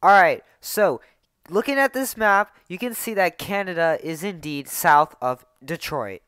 Alright, so looking at this map, you can see that Canada is indeed south of Detroit.